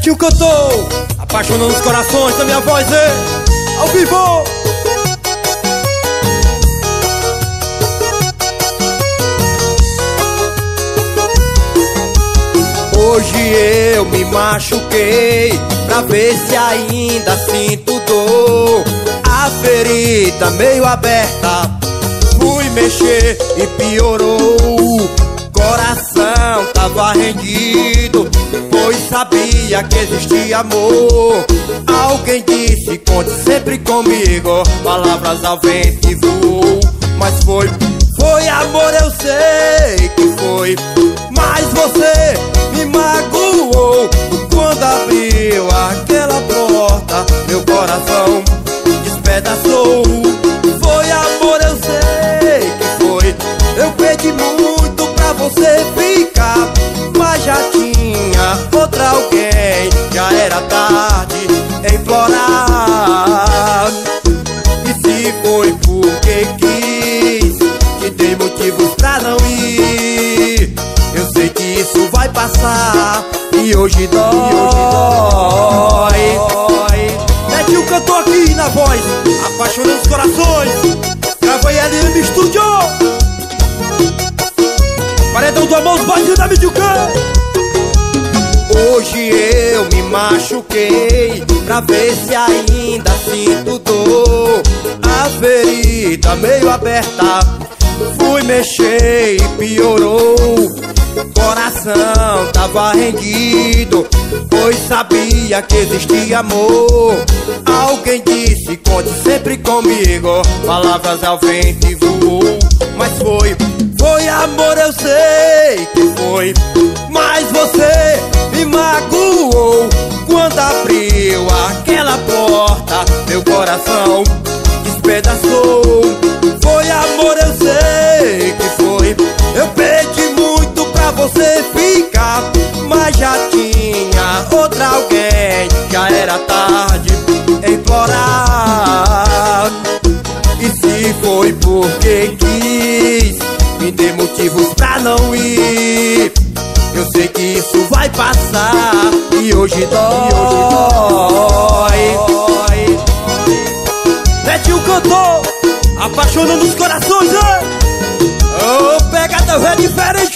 Netinho cantou, apaixonando os corações da minha voz, ao vivo. Hoje eu me machuquei pra ver se ainda sinto dor. A ferida meio aberta, fui mexer e piorou. Coração tava rendido, pois sabia que existia amor. Alguém disse, conte sempre comigo, palavras ao vento e voou. Mas foi amor, eu sei que foi. Mas você me magoou quando abriu aquela porta, meu coração despedaçou. Foi amor, eu sei que foi. Eu pedi muito pra você ficar, mas já tinha outra alguém. Já era tarde em implorar. E se foi porque quis, te dei motivos pra não ir. Eu sei que isso vai passar e hoje dói. Netinho cantou aqui na voz, apaixonando os corações. Gravei LM Studio. Paredão do amor, os boys da Midiucã. Hoje eu me machuquei pra ver se ainda sinto dor. A ferida meio aberta, fui mexer e piorou. Coração tava rendido, pois sabia que existia amor. Alguém disse, conte sempre comigo, palavras ao vento e voou. Mas foi amor, eu sei que foi. Mas você me magoou quando abriu aquela porta, meu coração despedaçou. Foi amor, eu sei que foi. Eu pedi muito pra você ficar, mas já tinha outra alguém. Já era tarde em implorar. E se foi porque quis, me dê motivos pra não ir. Eu sei que isso vai passar e hoje dói. Netinho cantou, apaixonando os corações, oh, pegada é diferente.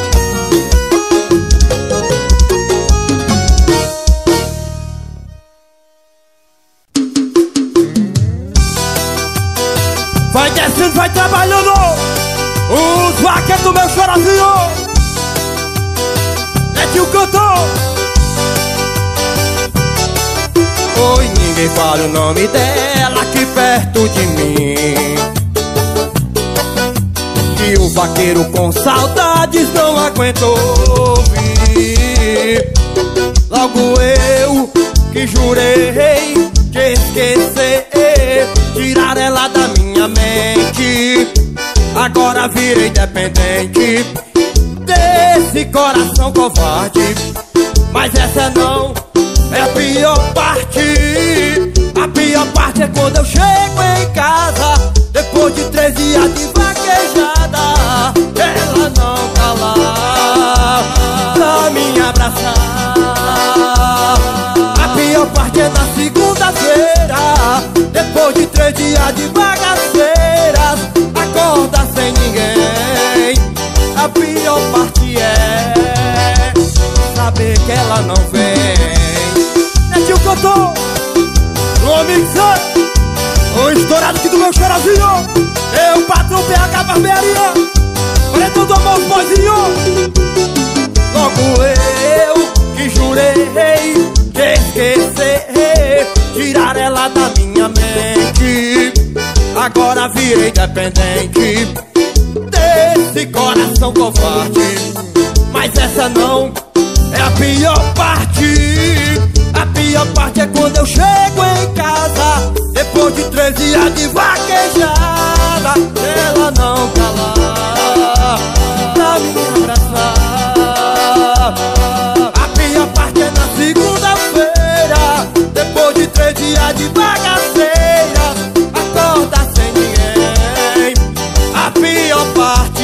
Vai descendo, vai trabalhando, os vaqueiros do meu chorazinho. Netinho cantou. Oi, ninguém fala o nome dela aqui perto de mim. E o vaqueiro com saudades não aguentou ouvir. Logo eu que jurei te esquecer, tirar ela da minha mente. Agora virei dependente desse coração covarde. Mas essa não é a pior parte. A pior parte é quando eu chego em casa, depois de 3 dias de vaquejada, ela não tá lá pra me abraçar. A pior parte é na segunda-feira, depois de 3 dias de bagaceiras, acorda sem ninguém. A pior parte é saber que ela não vem. Netinho cantou, Lomixan, o estourado aqui do meu chorazinho. Eu, patrão PH Barbearia, Paredão do amor, boizinho. Logo eu que jurei te esquecer, tirar ela da minha mente. Agora virei dependente desse coração covarde. Mas essa não é a pior parte. A pior parte é quando eu chego em casa, depois de 3 dias de vaquejada, ela não tá lá pra me abraçar. A pior parte é na segunda-feira, depois de 3 dias de bagaceiras, acorda sem ninguém. A pior parte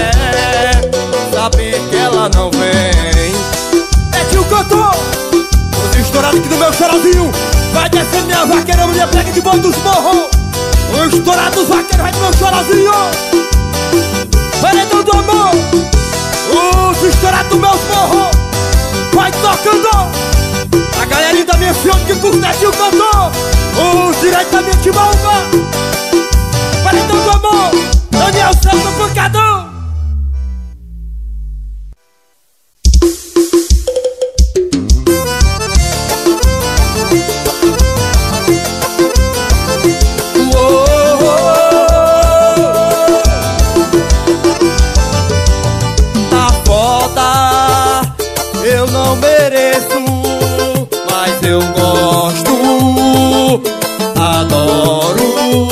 é saber que ela não vem. Netinho cantou, estourado aqui do meu chorozinho. Vai descer minha vaqueira, mulher pega de boi dos morros. O estourado dos vaqueiros vai do meu chorozinho. Paredão do amor. Os estourados do meus morros. Vai tocando. A galerinha da minha senhora que com o Netinho cantou. Os diretamente malva. Paredão do amor. Daniel Santos, pancadão. Eu gosto, adoro.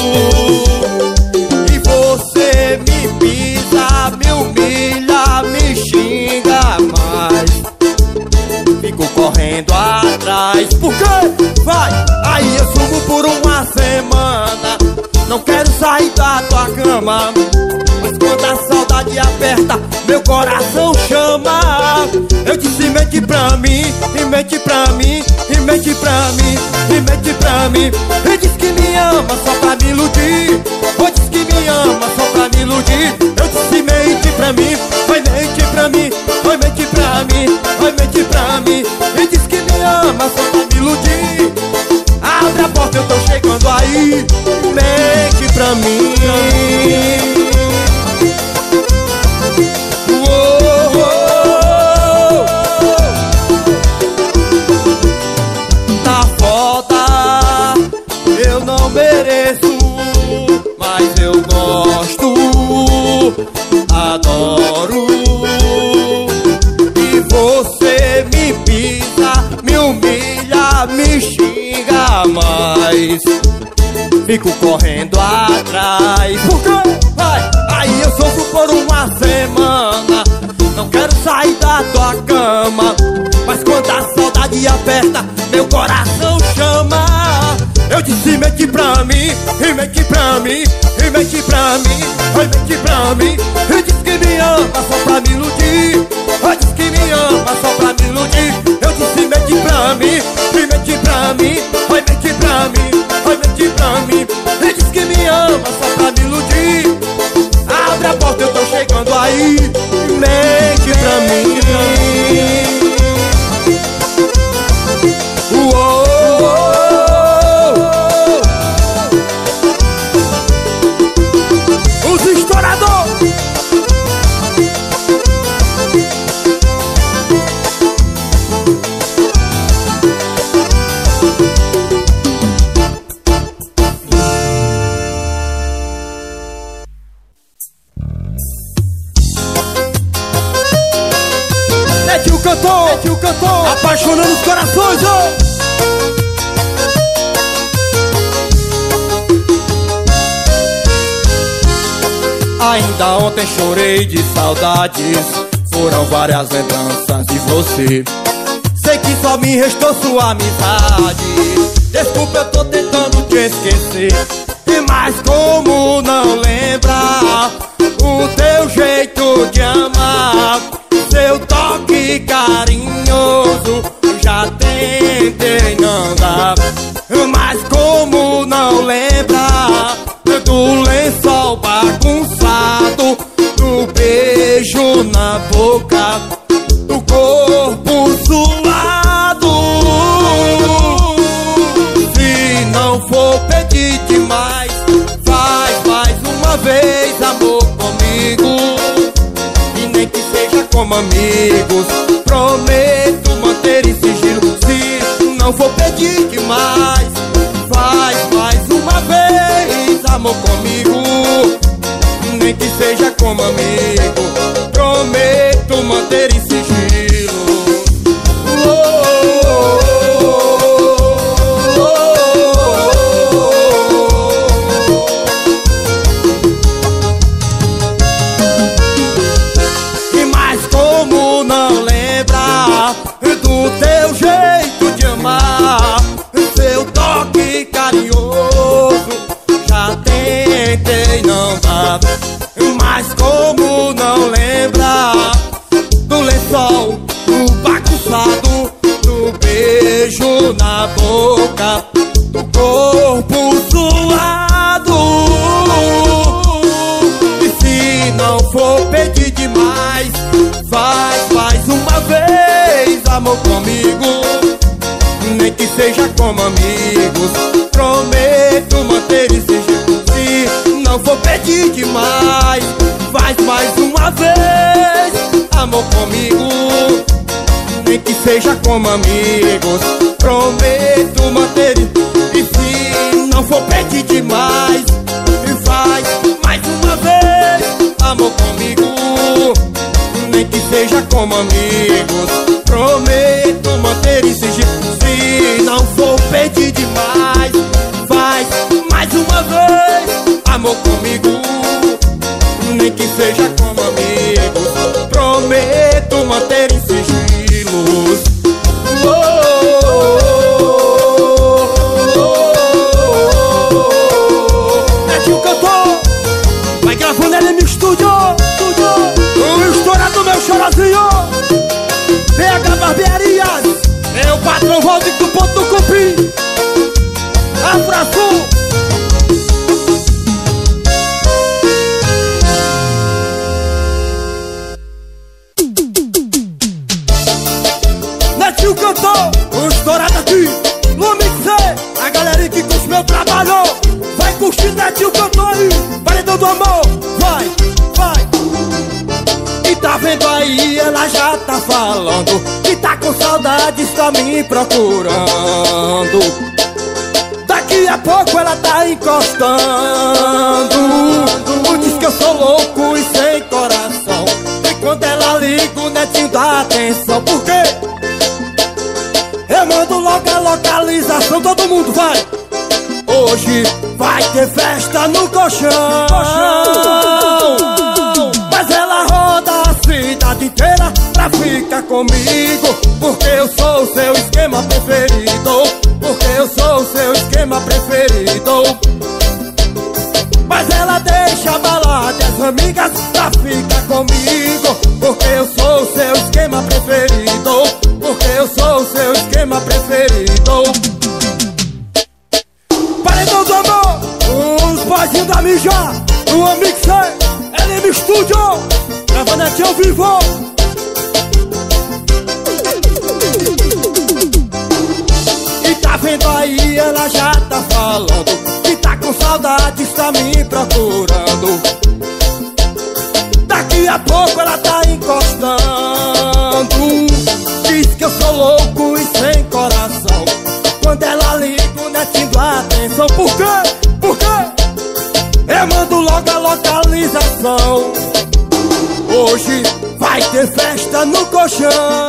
E você me pisa, me humilha, me xinga mais. Fico correndo atrás. Por quê? Vai! Aí eu sumo por uma semana. Não quero sair da tua cama. Mas quando a saudade aperta, meu coração chama. Eu disse mente pra mim, e mente pra mim, e mente pra mim, e mente pra mim. E diz que me ama só pra me iludir. Ou diz que me ama só pra me iludir. Eu disse mente pra mim, vai mente pra mim, vai mente pra mim, vai mente pra mim. E diz que me ama só pra me iludir. Abre a porta, eu tô chegando aí. Mente pra mim. Tá foda, eu não mereço, mas eu gosto, adoro. E você me pisa, me humilha, me xinga mais. Fico correndo atrás. Por quê? Vai! Aí eu sofro por uma semana. Não quero sair da tua cama. Mas quando a saudade aperta, meu coração chama. Eu disse mente pra mim, e mente pra mim, e mente pra mim, e mente pra mim. E diz que me ama só pra me iludir. E diz que me ama só pra me iludir. Eu disse mente pra mim, e mente pra mim, e mente pra mim, e mente pra mim. E diz que me ama só pra me iludir. Abre a porta, eu tô chegando aí. Mente pra mim. Os estouradores. Netinho cantou, apaixonando os corações, oh! Ainda ontem chorei de saudades. Foram várias lembranças de você. Sei que só me restou sua amizade. Desculpa, eu tô tentando te esquecer. E mais como não lembrar o teu jeito de amar, seu toque carinhoso, já tentei não dar. Mas como não lembrar do lençol bagunçado, do beijo na boca, do corpo suado. Se não for pedir demais, faz mais uma vez amor comigo. E nem que seja como amigos, prometo manter em sigilo. Se não for pedir demais, faz mais uma vez amor comigo. Nem que seja como amigo, prometo manter em sigilo. E mais como não lembrar do teu jeito de amar, seu toque carinhoso, já tentei não dar. Mas como não lembrar do lençol amor comigo, nem que seja como amigos. Prometo manter esse jeito. Se não for pedir demais, faz mais uma vez amor comigo, nem que seja como amigos. Prometo manter. E se não for pedir demais, faz mais uma vez amor comigo, nem que seja como amigos. Prometo manter esse jeito. Se não for pedir demais, faz mais uma vez amor comigo, nem que seja como amigos. Prometo manter em sigilos. Netinho cantor, vai gravando ele no estúdio. O estourado meu chorozinho, PH Barbearias, meu patrão Valdir do Ponto do Cupim. Abraço. Netinho cantou, o estourado aqui no mixer. A galera que curte meu trabalho vai curtir Netinho cantou aí. Paredão do amor, vai, vai. E tá vendo aí, ela já tá falando que tá com saudade, está me procurando. Daqui a pouco ela tá encostando. Diz que eu sou louco e sem coração, e quando ela liga o Netinho dá atenção. Por quê? Eu mando logo a localização. Todo mundo vai. Hoje vai ter festa no colchão, mas ela roda a cidade inteira pra ficar comigo, porque eu sou o seu esquema preferido. Porque eu sou o seu esquema preferido. Mas ela deixa a balada e as amigas pra ficar comigo, porque eu sou o seu esquema preferido. Porque eu sou o seu esquema preferido. Paredão do amor, os boizinhos da Mija, o Amixer, ele no estúdio, gravando aqui ao vivo. E tá vendo aí, ela já tá falando que tá com saudade, está me procurando. Daqui a pouco ela tá encostando. Diz que eu sou louco e sem coração, quando ela liga o Netinho dá atenção. Por quê? Por quê? Eu mando logo a localização. Hoje vai ter festa no colchão,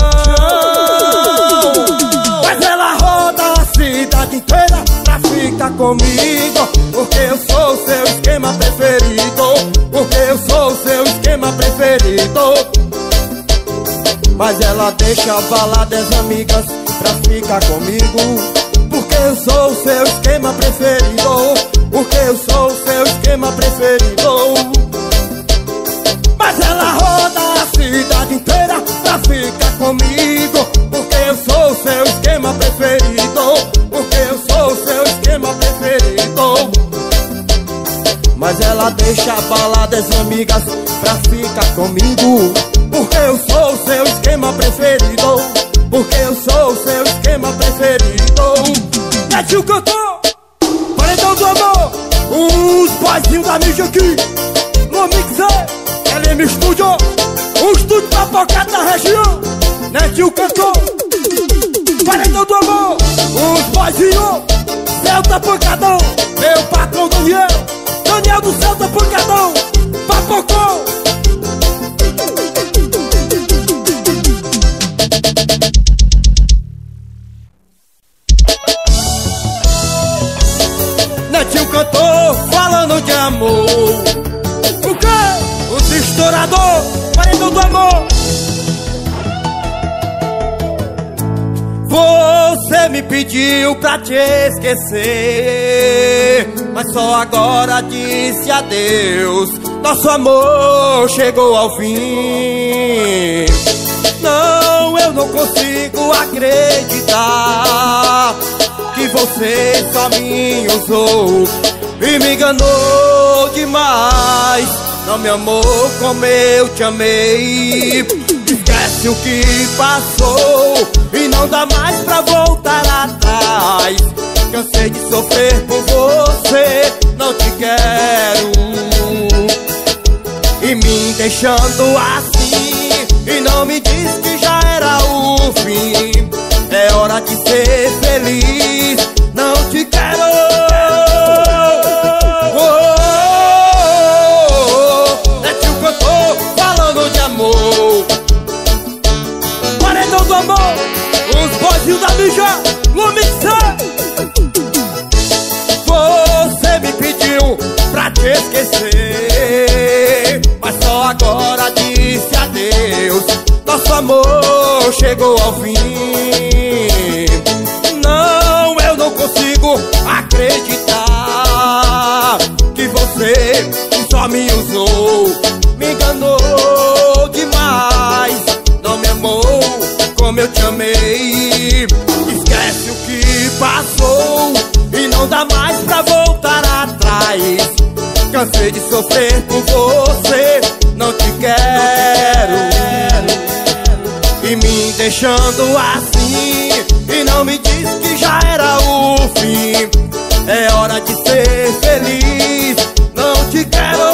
mas ela roda a cidade inteira pra ficar comigo, porque eu sou o seu esquema preferido. Porque eu sou o seu esquema preferido. Mas ela deixa a balada das amigas pra ficar comigo, porque eu sou o seu esquema preferido. Porque eu sou o seu esquema preferido. Mas ela roda a cidade inteira pra ficar comigo, porque eu sou o seu esquema preferido. Porque eu sou o seu esquema preferido. Mas ela deixa a balada das amigas pra ficar comigo, porque eu sou o seu esquema preferido. Porque eu sou o seu esquema preferido. Netinho cantou, paredão do amor, os boizinhos da Mija aqui no mixer, ele no estúdio, um estúdio papocado da região. Netinho cantou, paredão do amor, os boizinhos, Celta Pancadão, meu patrão Daniel, Daniel do Celta Pancadão, papocou. Netinho cantou, falando de amor. O quê? Os estourador, paredão do amor. Você me pediu pra te esquecer, mas só agora disse adeus. Nosso amor chegou ao fim. Não, eu não consigo acreditar que você só me usou e me enganou demais. Não me amou como eu te amei. Esquece Esquece o que passou e não dá mais pra voltar atrás. Cansei de sofrer por você, não te quero. E me deixando assim, e não me diz que já era o fim. É hora de ser feliz, não te quero. É tio que eu tô falando de amor. Paredão do amor, os boizinhos da mídia, Lumixer. Você me pediu pra te esquecer, mas só agora disse adeus. Nosso amor chegou ao fim. Não, eu não consigo acreditar que você só me usou, me enganou demais, não me amou como eu te amei. Esquece o que passou e não dá mais pra voltar atrás. Cansei de sofrer por você, não te quero. E me deixando assim, e não me diz que já era o fim. É hora de ser feliz, não te quero.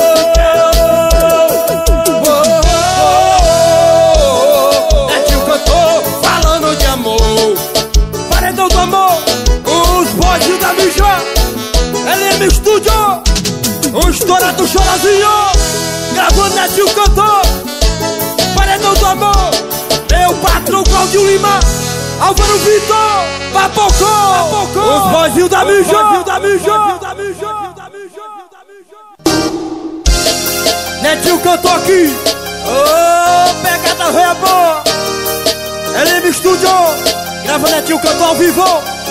É tio que eu tô falando de amor. Paredão do amor, os boys da mídia, LM Studio, o estourado Chorazinho, gravando é tio cantor. Paredão do amor, meu patrão Claudio Lima, Álvaro Vitor, Papocó, os boizinhos da mídia, Netinho cantou aqui. Ô, pegada véia boa, LM Studio, grava Netinho cantou ao vivo.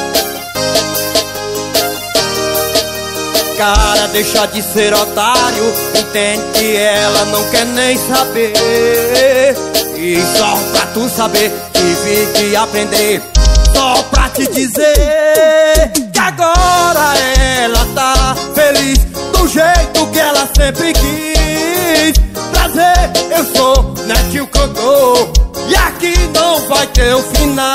Cara, deixa de ser otário, entende que ela não quer nem saber. E só pra tu saber, tive que aprender. Só pra te dizer que agora ela tá feliz do jeito que ela sempre quis. Prazer, eu sou Netinho cantor, e aqui não vai ter o final.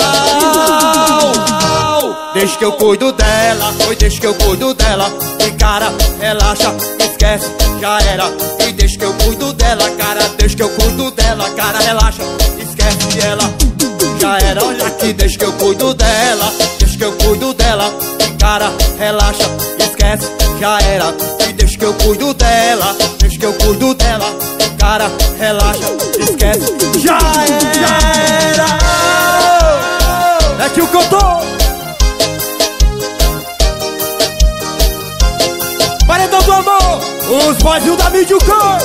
Deixa que eu cuido dela, oi, deixa que eu cuido dela. E cara, relaxa, esquece, já era. E deixa que eu cuido dela, cara, deixa que eu cuido dela. Cara, relaxa, esquece ela, já era. Olha aqui, deixa que eu cuido dela, deixa que eu cuido dela. E cara, relaxa, esquece, já era. E deixa que eu cuido dela, deixa que eu cuido dela. E cara, relaxa, esquece, já era. É que o cantor. Paredão do amor, os boizinhos da mídia,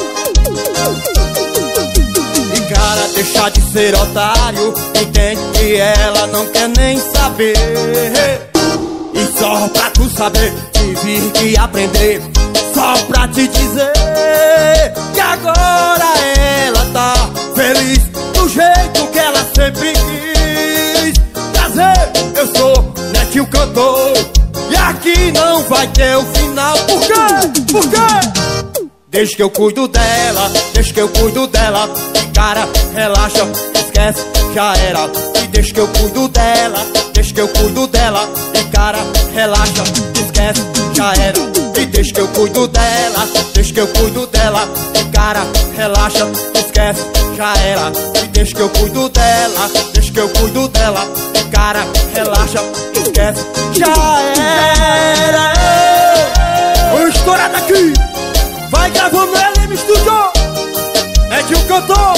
e cara, deixa de ser otário, entende que ela não quer nem saber. E só pra tu saber, tive que aprender. Só pra te dizer que agora ela tá feliz do jeito que ela sempre quis. Prazer, eu sou Netinho cantor, e aqui não vai ter o final. Por quê? Por quê? Deixa que eu cuido dela, deixa que eu cuido dela. E cara, relaxa, esquece, já era. E deixa que eu cuido dela, deixa que eu cuido dela. E cara, relaxa, esquece, já era. E deixa que eu cuido dela, deixa que eu cuido dela. E cara, relaxa, esquece, já era. E deixa que eu cuido dela, deixa que eu cuido dela. E cara, relaxa, esquece, já era. O estourado aqui, vai gravando LM Studio, Netinho cantor,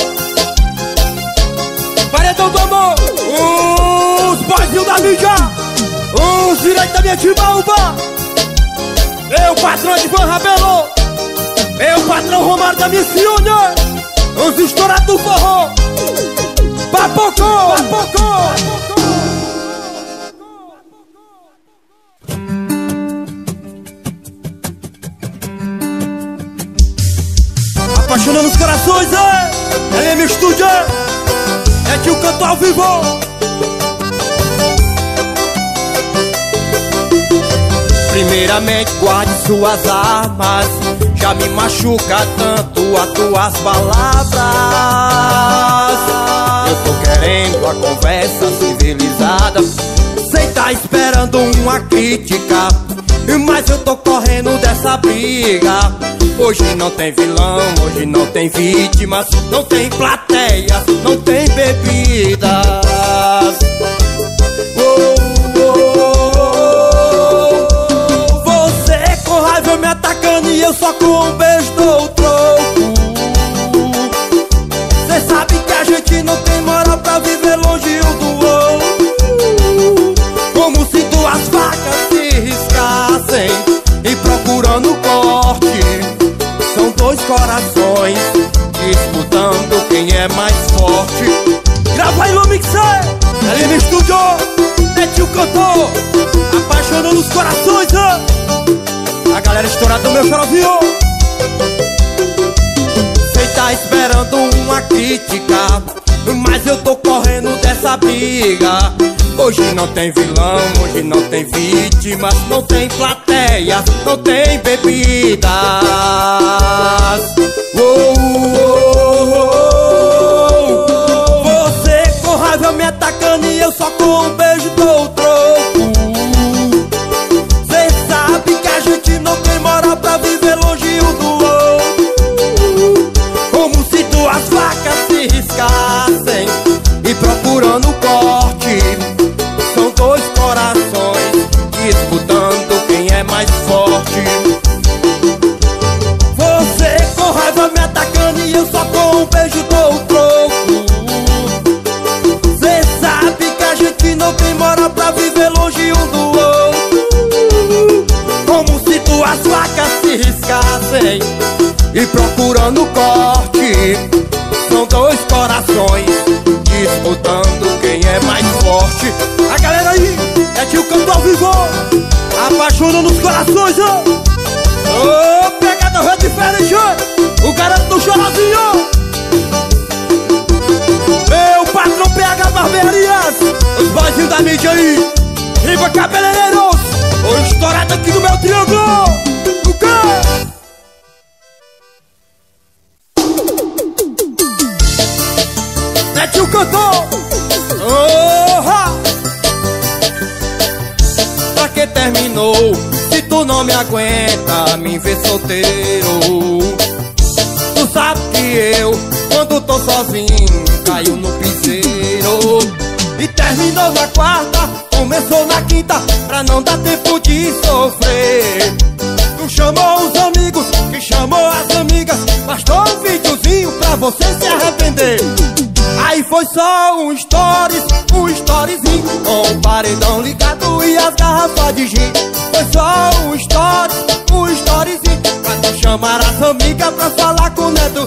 Paredão do amor, os boizinhos da mídia, os direitos da minha Timbaúba, meu patrão de Van Rabelo, meu patrão Romário da Missione, os estourados do forró, Papocó, Papocó. Apaixonando os corações, LM Studio, Netinho cantor ao vivo. Primeiramente guarde suas armas, já me machuca tanto as tuas palavras. Eu tô querendo a conversa civilizada. Cê tá esperando uma crítica, mas eu tô correndo dessa briga. Hoje não tem vilão, hoje não tem vítimas, não tem plateias, não tem bebidas. Você com raiva me atacando e eu só com um beijo dou o troco. Cê sabe que a gente não tem moral pra viver longe um do outro. Como se duas facas se riscassem e procurando corte. São dois corações disputando quem é mais forte. Grava aí no mixer, ali no estúdio, Netinho cantor, apaixonando os corações, a galera estourada do meu xarovinho. Cê tá esperando uma crítica, mas eu tô correndo dessa briga. Hoje não tem vilão, hoje não tem vítimas, não tem plateias, não tem bebidas. Você com raiva me atacando e eu só com um beijo dou o troco. Cê sabe que a gente não tem moral pra viver longe um do outro. Como se duas facas se riscassem e procurando corte. São dois corações disputando quem é mais forte. Você com raiva me atacando e eu só com um beijo dou o troco. Cê sabe que a gente não tem moral pra viver longe um do outro. Como se duas facas se riscassem e procurando corte. São dois corações disputando quem é mais forte. A galera aí, é tio canto ao vivo, apaixonando os corações, ô, pegada é diferente, o garoto do chorozinho. Meu patrão PH Barbearias, os boyzinhos da mídia aí, Riva Cabeleireiros, o estourado aqui do meu triângulo. O quê? Netinho cantor, pra que terminou? Se tu não me aguenta me ver solteiro. Tu sabe que eu, quando tô sozinho, caio no piseiro. E terminou na quarta, começou na quinta, pra não dar tempo de sofrer. Tu chamou os amigos, que chamou as amigas, bastou um videozinho pra você se arrepender. Aí foi só um storyzinho, com o paredão ligado e as garrafas de gin. Foi só um storyzinho, pra tu chamar as amigas pra falar com o neto.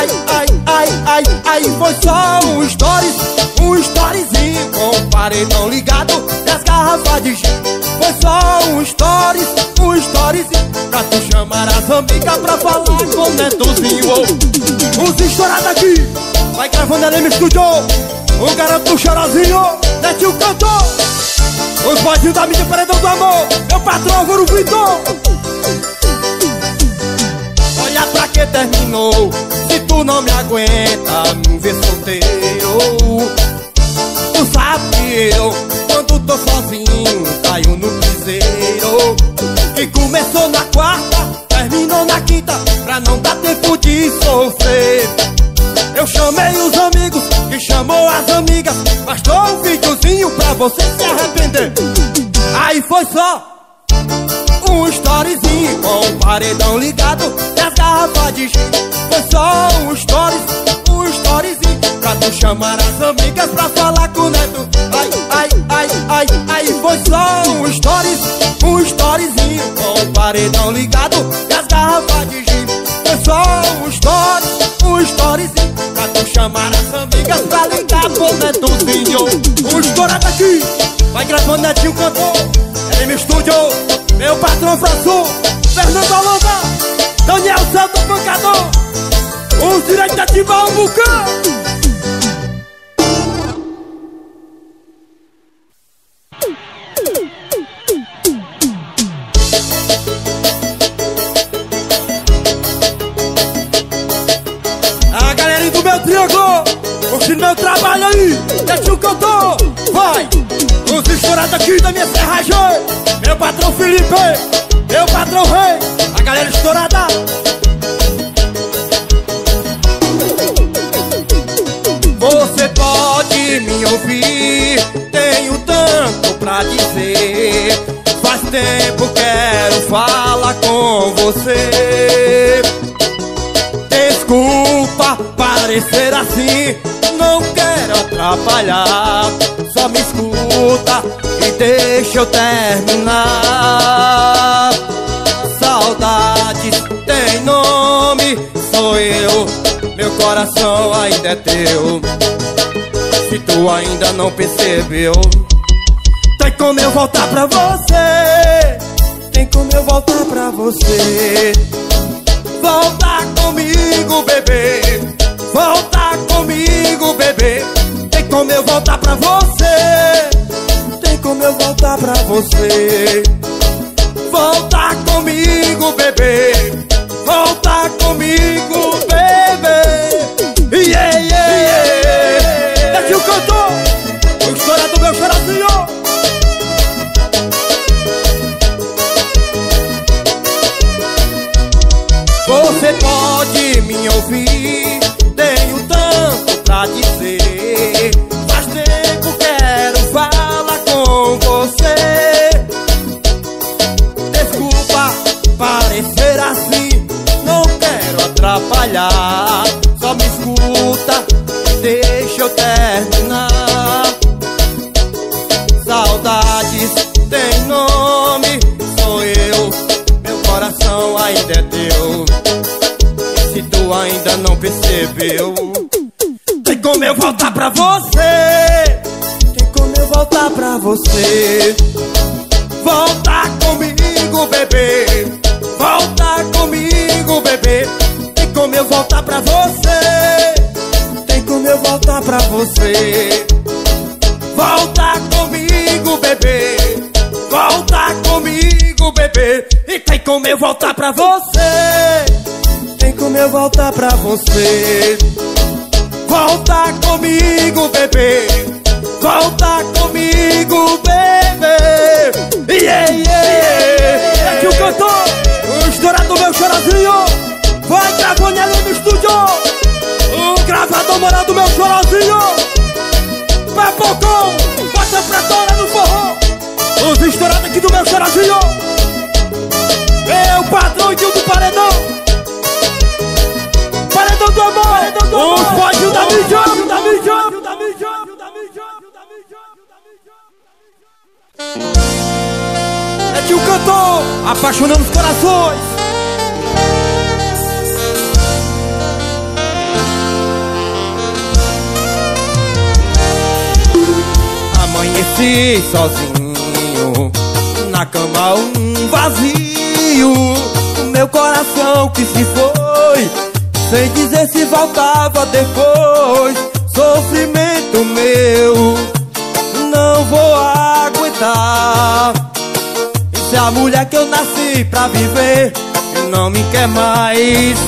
Aí foi só um storyzinho, com o paredão ligado e as garrafas de gin. Foi só um storyzinho, pra tu chamar as amigas pra falar com o netozinho. Os estourados aqui, vai gravando ali no estúdio, o garoto do chorozinho, Netinho cantor, os boyzinhos da mídia Paredão do Amor, meu patrão Álvaro Vitor. Olha pra que terminou, se tu não me aguenta me ver solteiro. Tu sabe que eu, quando tô sozinho, caio no piseiro. E começou na quarta, terminou na quinta, pra não dar tempo de sofrer. Eu chamei os amigos, que chamou as amigas, bastou um videozinho pra você se arrepender. Aí foi só um storyzinho, com o paredão ligado e as garrafas de gin. Foi só um storyzinho, pra tu chamar as amigas pra falar com o neto. Aí foi só um storyzinho, com o paredão ligado e as garrafas de gin. Foi só um storyzinho, pra tu chamar as amigas pra ligar pro netozinho. O estourado aqui, vai gravando Netinho cantor, é no estúdio, meu patrão François, Fernando Holanda, Daniel Santo Pancador, os direitos de Balbucã. A galerinha do meu triângulo, curtindo meu trabalho. Olha aí, deixa o cantor, vai. Os estourados aqui da minha serragem. Meu patrão Felipe, meu patrão Rei, a galera estourada. Você pode me ouvir, tenho tanto pra dizer. Faz tempo quero falar com você. Desculpa parecer assim, não quero atrapalhar. Só me escuta e deixa eu terminar. Saudades tem nome, sou eu. Meu coração ainda é teu. Se tu ainda não percebeu, tem como eu voltar pra você. Tem como eu voltar pra você. Volta comigo, bebê. Volta comigo, bebê. Tem como eu voltar pra você. Tem como eu voltar pra você. Volta comigo, bebê. Volta comigo, bebê. Yeah, yeah, yeah. Aqui o cantor, o estourado do meu chorazinho. Você pode me ouvir, tenho tanto pra dizer. Faz tempo quero falar com você. Desculpa parecer assim, não quero atrapalhar. Só me escuta, deixa eu terminar. Saudades tem nome, sou eu. Meu coração ainda é teu. Se tu ainda não percebeu, tem como eu voltar pra você. Tem como eu voltar pra você. Volta comigo, bebê. Volta comigo, bebê. Tem como eu voltar pra você. Tem como eu voltar pra você. Volta comigo, bebê. Volta comigo, bebê. E tem como eu voltar pra você. Tem como eu voltar pra você. Volta comigo, bebê. Volta comigo, bebê. Yeah, yeah, yeah. Aqui o cantor, o estourado do meu chorazinho. Vai gravando ali no estúdio. O gravador moral do meu chorazinho. Pepocão, bota pra toda no forró. Os estourados aqui do meu chorazinho. Meu patrão e tio do paredão. Paredão do amor. Os pódios da mídia. É tio cantor, apaixonando os corações. Amanheci sozinho, na cama um vazio. O meu coração que se foi, sem dizer se voltava depois. Sofrimento meu, não vou aguentar. E se a mulher que eu nasci pra viver não me quer mais?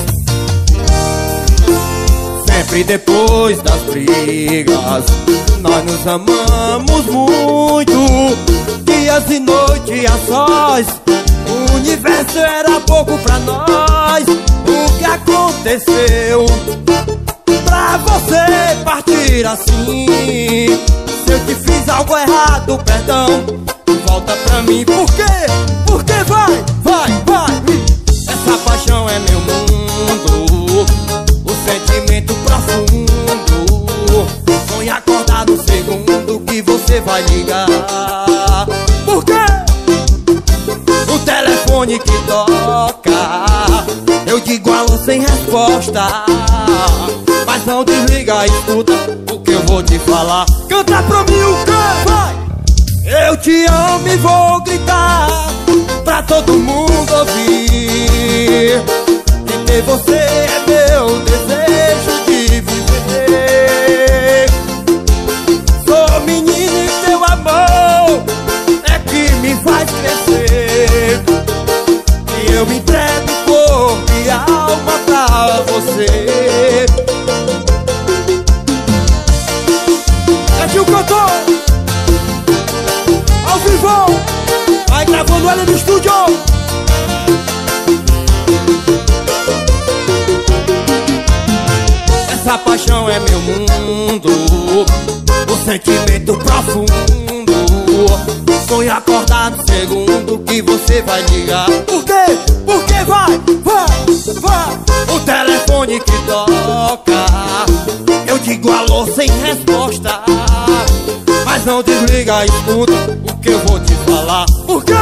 Sempre depois das brigas, nós nos amamos muito. Dias e noites a sós, o universo era pouco pra nós. O que aconteceu pra você partir assim? Se eu te fiz algo errado, perdão, volta pra mim. Por quê? Porque vai. Essa paixão é meu mundo, o sentimento profundo. Sonho acordar no segundo que você vai ligar. Por quê? O telefone que toca, eu digo alô sem resposta. Mas não desliga, escuta o que eu vou te falar. Canta pra mim o quê? Vai! Eu te amo e vou gritar pra todo mundo ouvir. E ter você é meu desejo de viver. Sou menino e teu amor é que me faz crescer. E eu me entrego corpo e alma pra você. Edinho cantou ao vivo, vai gravando ela no estúdio. Essa paixão é meu mundo, o sentimento profundo. Sonho acordar no segundo que você vai ligar. Por quê? Porque vai. O telefone que toca, eu digo alô sem resposta. Mas não desliga, escuta o que eu vou te falar. Por quê?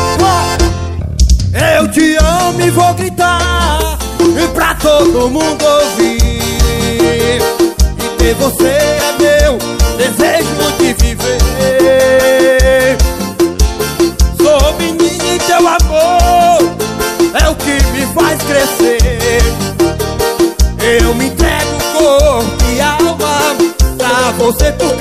Eu te amo e vou gritar e pra todo mundo ouvir. E ter você é meu desejo de viver. Sou menino e teu amor é o que me faz crescer. Eu me entrego corpo e alma pra você porque